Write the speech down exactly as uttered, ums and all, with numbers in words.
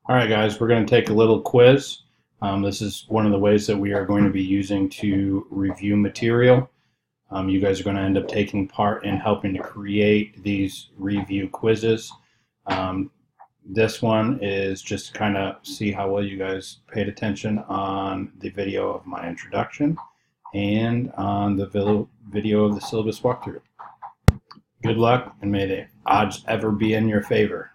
All right, guys, we're going to take a little quiz. Um, this is one of the ways that we are going to be using to review material. Um, you guys are going to end up taking part in helping to create these review quizzes. Um, this one is just to kind of see how well you guys paid attention on the video of my introduction and on the video of the syllabus walkthrough. Good luck, and may the odds ever be in your favor.